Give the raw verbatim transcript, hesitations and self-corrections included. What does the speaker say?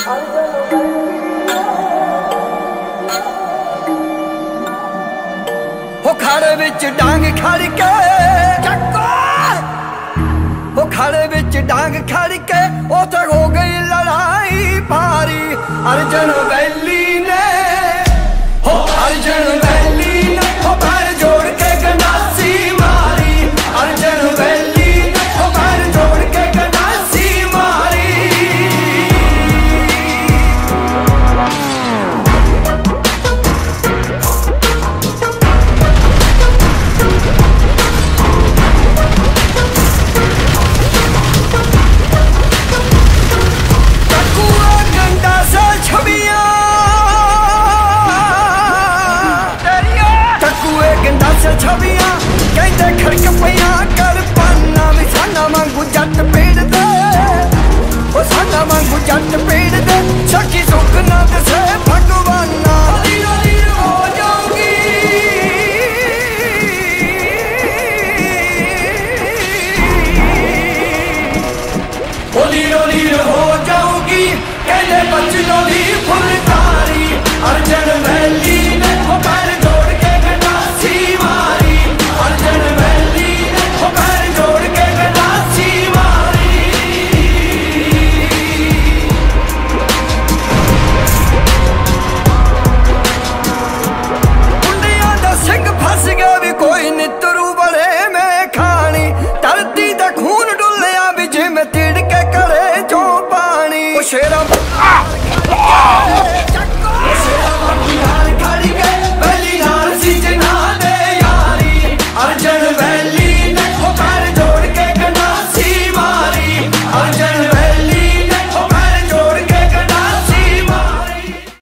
हो खाड़े विच डांग खड़ के हो खाड़े विच डांग खड़ के उथे हो गई लड़ाई भारी। अर्जन वैली ने हो अर्जन वैली ने हो पैर जोड़ के गंडासी मारी। अर्जन वैली ने हो पैर जोड़ के गंडासी मारी। छवियां कहते खड़क पिया कर पाना भी साना मांगू जट पेड़ दे ओ साना मांगू जट पेड़ दे सखी सुखना दसे भगवाना। लीरो लीरो हो जाऊंगी ओ लीरो लीरो हो जाऊंगी कहते बचनों दी फुलकारी। अर्जन वैली ने हो पैर जोड़ के गंडासी मारी। अर्जन वैली ने हो पैर जोड़ के गंडासी मारी। कुंडिया दा सिंह फस गया भी कोई नितरू बड़े में खानी। धरती दा खून डुलिया भी जिमें तिड़के करे जो पानी। ओ शेरा शेरा खड़ी